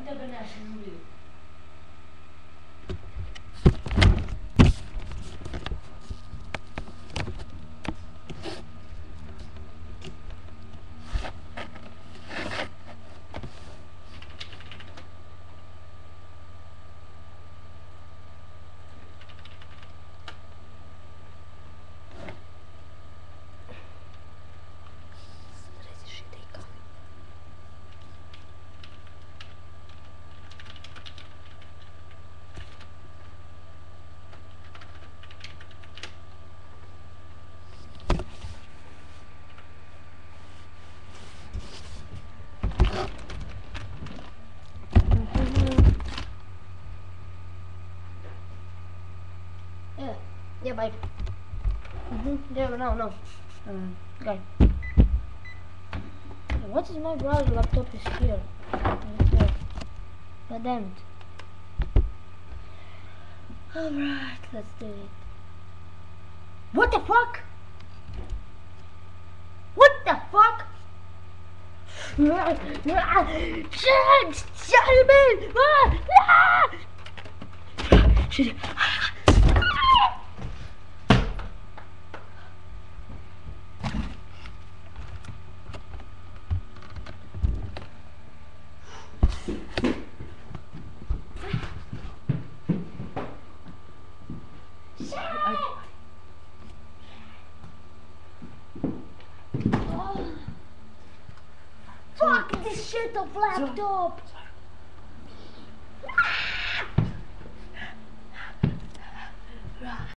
тебе не шумів. Yeah, bye. Yeah, no. Guy. What is my brother laptop is here? God damn it. Alright, let's do it. What the fuck? What the fuck? Shit! Shit! Fuck this shit of laptop!